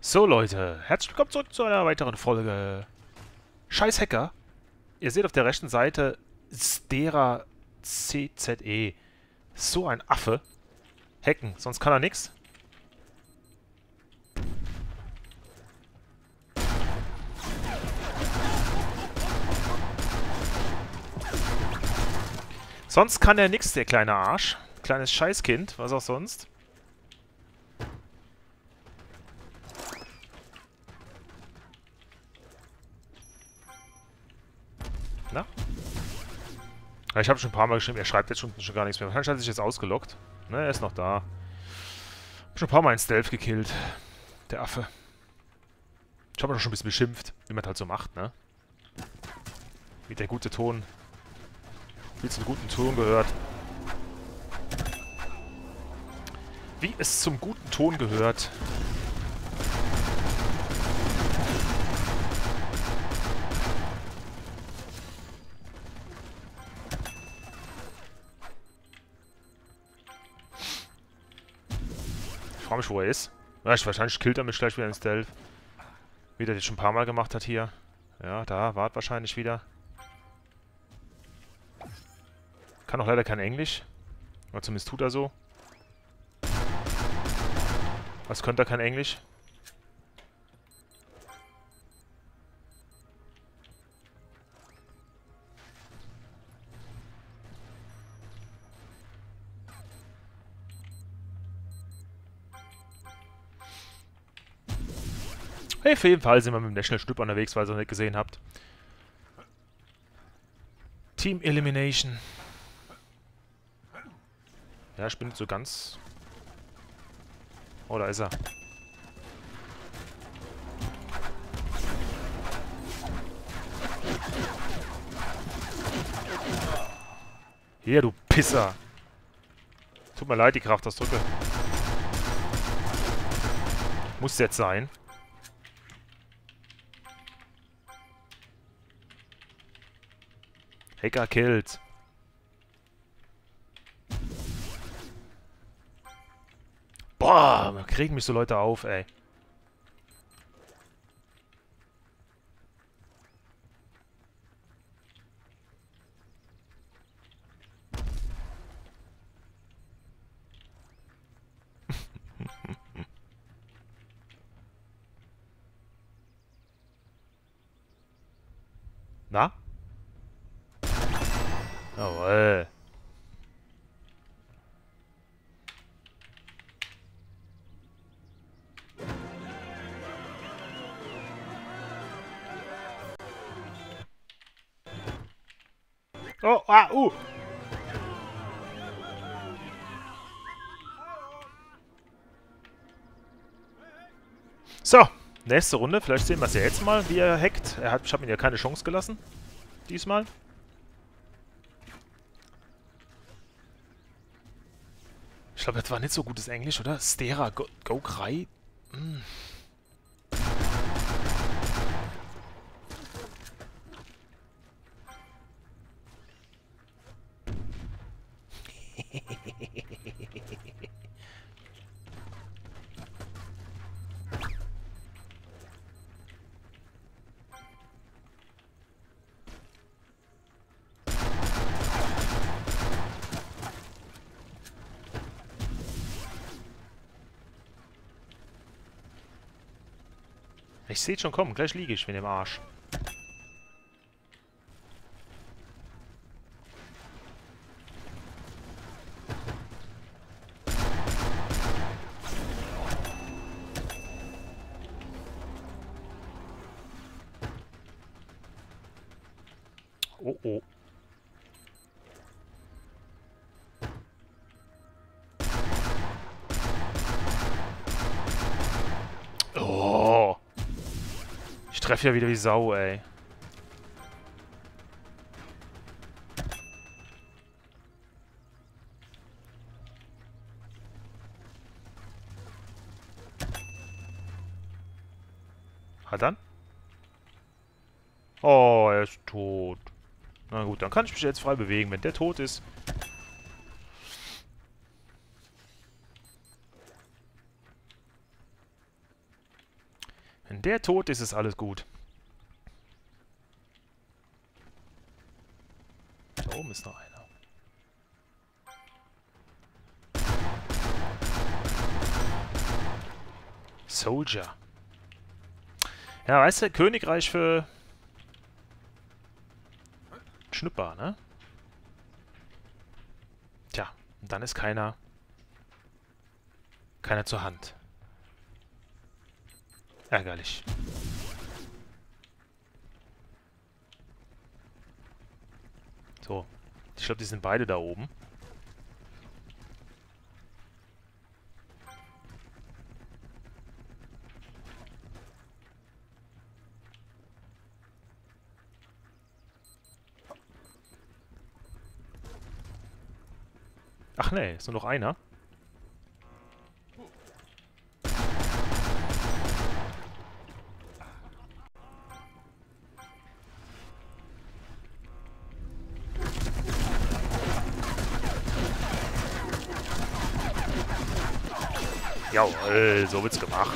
So Leute, herzlich willkommen zurück zu einer weiteren Folge Scheiß Hacker. Ihr seht auf der rechten Seite Stera CZE. So ein Affe. Hacken, sonst kann er nix. Sonst kann er nix, der kleine Arsch. Kleines Scheißkind, was auch sonst. Na? Ja, ich habe schon ein paar Mal geschrieben, er schreibt jetzt schon gar nichts mehr. Wahrscheinlich hat er sich jetzt ausgeloggt. Ne, er ist noch da. Schon ein paar Mal in Stealth gekillt. Der Affe. Ich habe ihn schon ein bisschen beschimpft, wie man halt so macht, ne? Wie der gute Ton. Wie zum guten Ton gehört. Wie es zum guten Ton gehört. Ich frage mich, wo er ist. Ja, wahrscheinlich killt er mich gleich wieder in Stealth. Wie der das schon ein paar Mal gemacht hat hier. Ja, da wart wahrscheinlich wieder. Kann auch leider kein Englisch. Oder zumindest tut er so. Was könnte er kein Englisch? Hey, auf jeden Fall sind wir mit dem National Schnüpper unterwegs, weil ihr es noch nicht gesehen habt. Team Elimination. Ja, ich bin nicht so ganz... Oh, da ist er. Hier, du Pisser. Tut mir leid, die Kraftausdrücke. Muss jetzt sein. Hacker killt. Boah, kriegen mich so Leute auf, ey. Na? Jawohl. Oh, So, nächste Runde. Vielleicht sehen wir es ja jetzt mal, wie er hackt. Ich habe ihm ja keine Chance gelassen. Diesmal. Ich glaube, das war nicht so gutes Englisch, oder? Stera Go Cry. Hm. Ich sehe schon kommen. Gleich liege ich mit dem Arsch. Oh, oh. Oh. Ich treffe ja wieder wie Sau, ey. Hat dann? Oh, er ist tot. Na gut, dann kann ich mich jetzt frei bewegen, wenn der tot ist. Wenn der tot ist, ist alles gut. Da oben ist noch einer. Soldier. Ja, weißt du, Königreich für Schnupper, ne? Tja, und dann ist keiner zur Hand. Ärgerlich. So. Ich glaube, die sind beide da oben. Ach nee, ist nur noch einer. Jawohl, so wird's gemacht.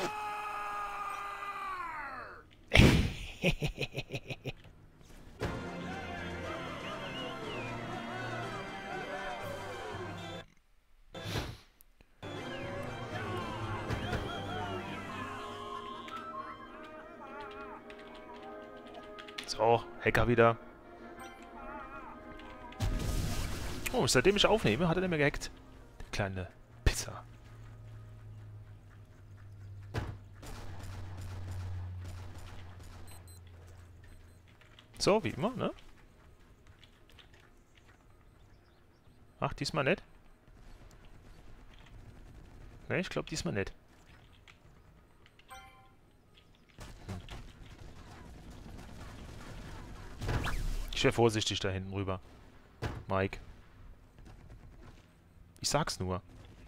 So, Hacker wieder. Oh, seitdem ich aufnehme, hat er nicht mehr gehackt. Der kleine Pisser. So, wie immer, ne? Ach, diesmal nicht. Ne, ich glaube diesmal nicht. Ich wäre vorsichtig da hinten rüber. Mike. Ich sag's nur.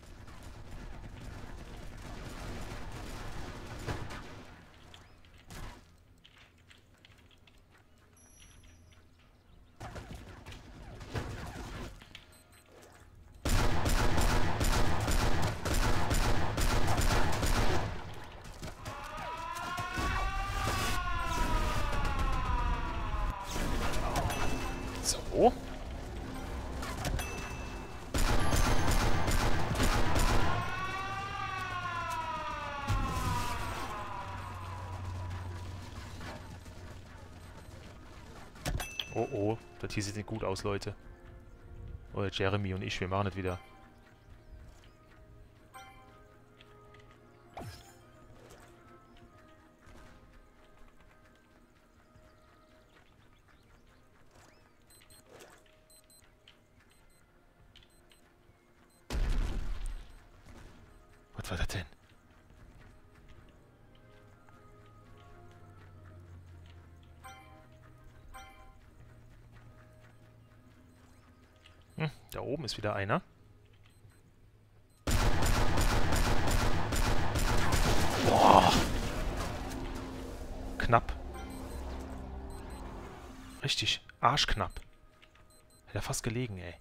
So. Oh oh, das hier sieht nicht gut aus, Leute. Oder Jeremy und ich, wir machen das wieder. Was war das denn? Da oben ist wieder einer. Boah. Knapp. Richtig, arschknapp. Hätte er fast gelegen, ey.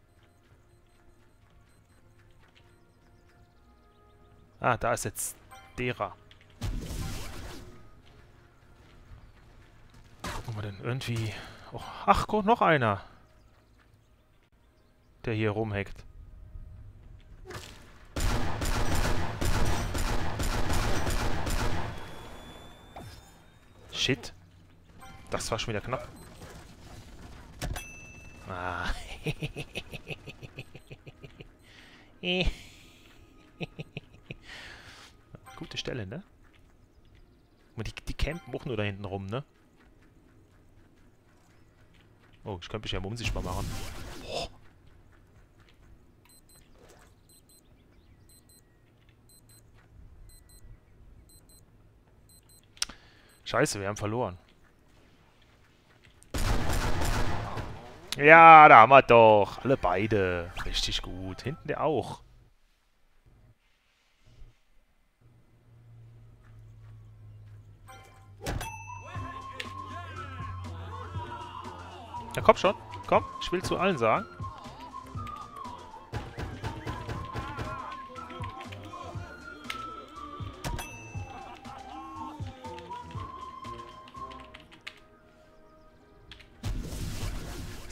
Ah, da ist jetzt derer. Gucken wir denn irgendwie... Oh, ach, guck, noch einer. Der hier rumhackt. Shit. Das war schon wieder knapp. Ah. Gute Stelle, ne? Die campen auch nur da hinten rum, ne? Oh, ich könnte mich ja mal unsichtbar machen. Oh. Scheiße, wir haben verloren. Ja, da haben wir doch. Alle beide. Richtig gut. Hinten der auch. Ja, komm schon. Komm, ich will zu allen sagen.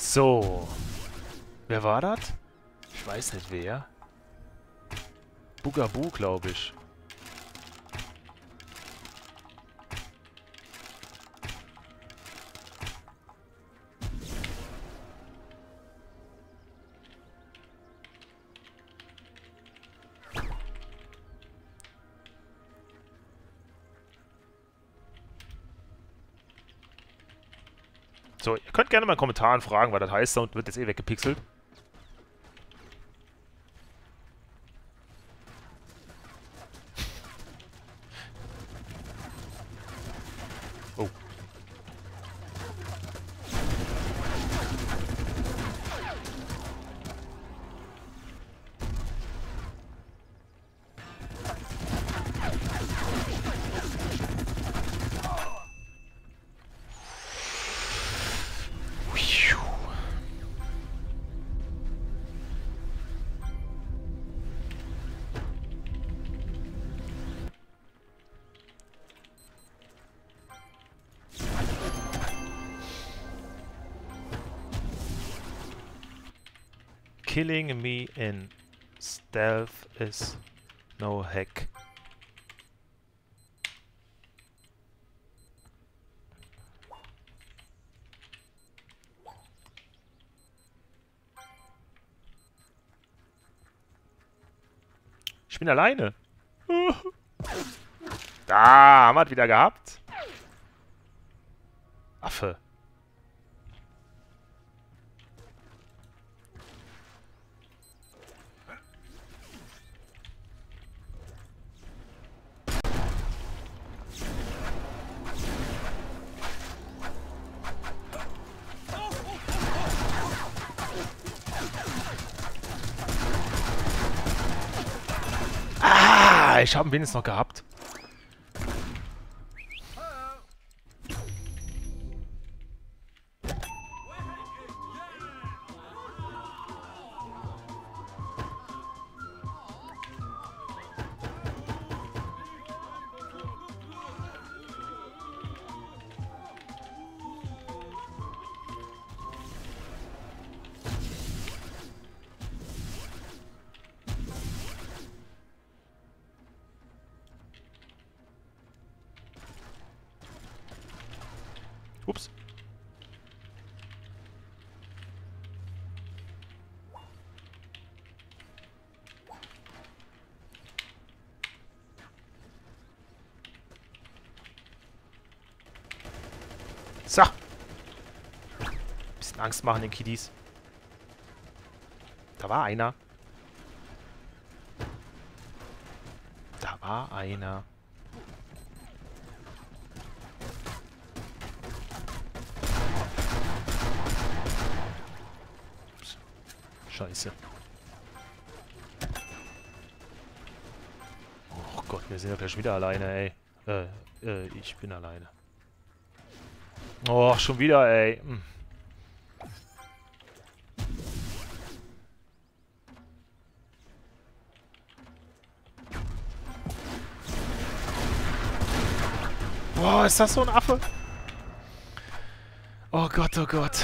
So. Wer war das? Ich weiß nicht wer. Bugaboo, glaube ich. So, ihr könnt gerne mal in den Kommentaren fragen, was das heißt. Sound wird jetzt eh weggepixelt. Oh. Killing me in stealth is no hack. Ich bin alleine. Da, haben wir es wieder gehabt. Affe. Ich habe ihn wenigstens noch gehabt. Ups. So. Bisschen Angst machen den Kiddies. Da war einer. Da war einer. Scheiße. Oh Gott, wir sind ja gleich wieder alleine, ey. Ich bin alleine. Oh, schon wieder, ey. Hm. Boah, ist das so ein Affe? Oh Gott, oh Gott.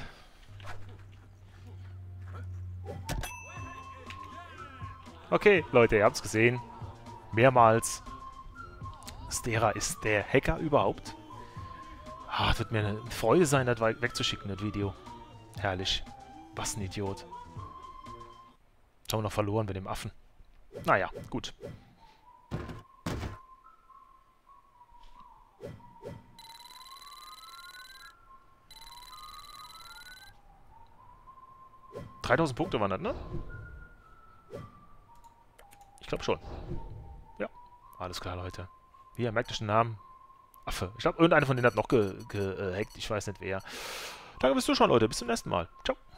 Okay, Leute, ihr habt's gesehen. Mehrmals. Stera ist der Hacker überhaupt. Ah, wird mir eine Freude sein, das wegzuschicken, das Video. Herrlich. Was ein Idiot. Jetzt haben wir noch verloren mit dem Affen. Naja, gut. $3000 Punkte waren das, ne? Ich glaube schon. Ja, alles klar, Leute. Hier, merkt euch den Namen. Affe. Ich glaube, irgendeiner von denen hat noch gehackt. Ich weiß nicht wer. Danke fürs Zuschauen, Leute. Bis zum nächsten Mal. Ciao.